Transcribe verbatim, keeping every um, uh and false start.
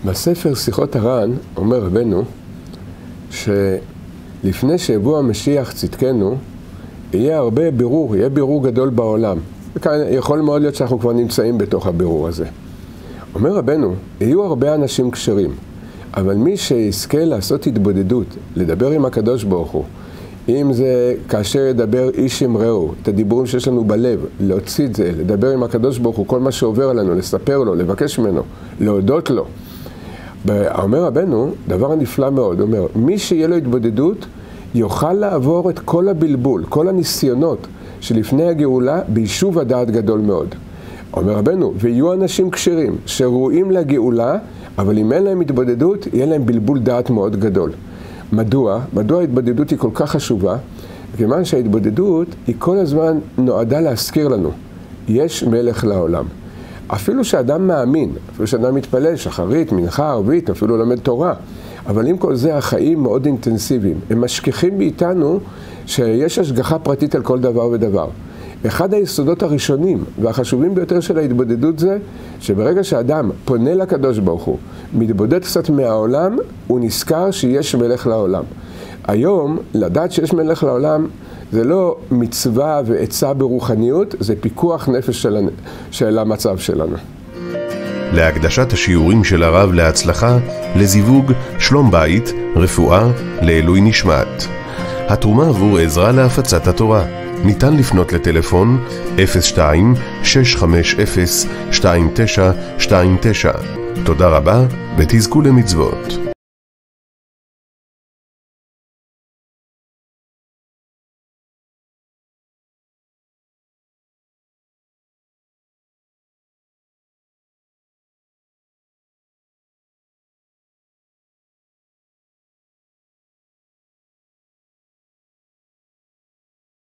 בספר שיחות הר"ן אומר רבנו שלפני שיבוא המשיח צדקנו יהיה הרבה בירור, יהיה בירור גדול בעולם. וכאן יכול מאוד להיות שאנחנו כבר נמצאים בתוך הבירור הזה. אומר רבנו, יהיו הרבה אנשים כשרים, אבל מי שיזכה לעשות התבודדות, לדבר עם הקדוש ברוך הוא, אם זה כאשר ידבר איש עם רעהו, את הדיבורים שיש לנו בלב, להוציא את זה, לדבר עם הקדוש ברוך הוא, כל מה שעובר עלינו, לספר לו, לבקש ממנו, להודות לו. אומר רבנו, דבר נפלא מאוד, אומר, מי שיהיה לו התבודדות, יוכל לעבור את כל הבלבול, כל הניסיונות שלפני הגאולה, ביישוב הדעת גדול מאוד. אומר רבנו, ויהיו אנשים כשרים, שראויים לגאולה, אבל אם אין להם התבודדות, יהיה להם בלבול דעת מאוד גדול. מדוע? מדוע ההתבודדות היא כל כך חשובה? כיוון שההתבודדות היא כל הזמן נועדה להזכיר לנו. יש מלך לעולם. אפילו שאדם מאמין, אפילו שאדם מתפלל, שחרית, מנחה, ערבית, אפילו לומד תורה. אבל עם כל זה החיים מאוד אינטנסיביים. הם משכיחים מאיתנו שיש השגחה פרטית על כל דבר ודבר. אחד היסודות הראשונים והחשובים ביותר של ההתבודדות זה שברגע שאדם פונה לקדוש ברוך הוא, מתבודד קצת מהעולם, הוא נזכר שיש מלך לעולם. היום, לדעת שיש מלך לעולם, זה לא מצווה ועצה ברוחניות, זה פיקוח נפש של, של המצב שלנו. להקדשת השיעורים של הרב להצלחה, לזיווג, שלום בית, רפואה, לעילוי נשמת. התרומה עבור עזרה להפצת התורה. ניתן לפנות לטלפון אפס שתיים שש חמש אפס שתיים תשע שתיים תשע. תודה רבה ותזכו למצוות.